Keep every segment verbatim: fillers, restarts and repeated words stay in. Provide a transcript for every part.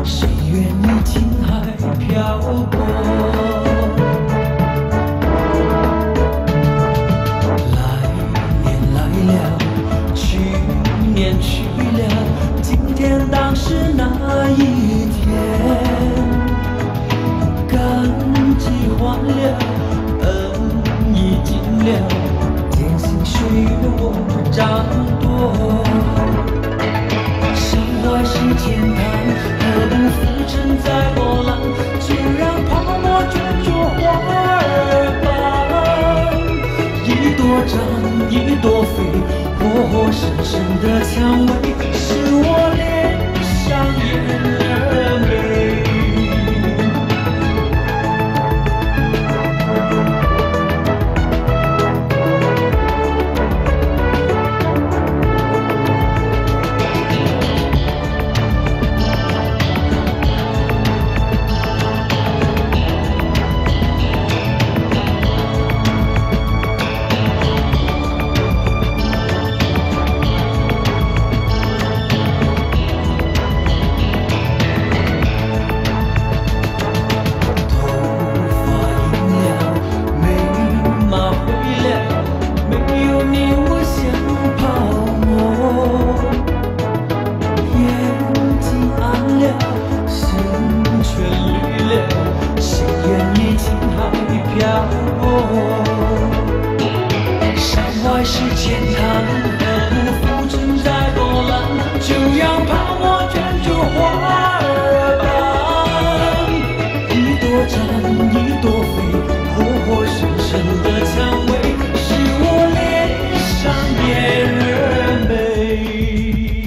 谁愿你情海漂泊？来年来了，去年去了，今天当是哪一天？感激还了，恩已尽了，渐行岁月我掌舵。山外是天堂，何不浮沉在波浪？就让泡沫卷作花儿般，一朵长，一朵飞，活活生生的蔷薇，是我脸上嫣儿美。山外是天堂，何不浮沉在波浪？就让泡沫卷作花儿般，一朵长，一朵飞，活活生生的蔷薇，是我脸上嫣儿美。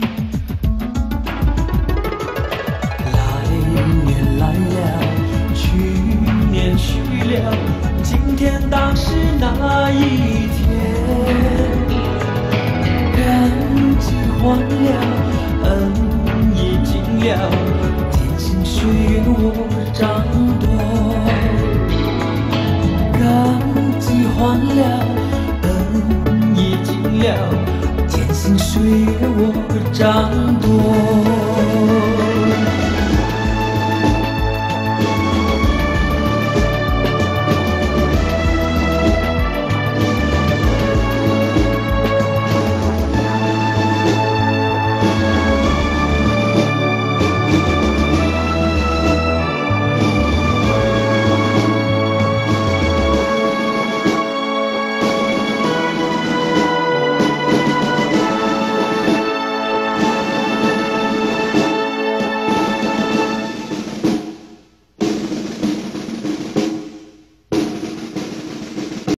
来年来了，去年去了，今天当是哪一天？感激还了，恩已尽了，渐行岁月我掌舵。感激还了，恩已尽了，渐行岁月我掌舵。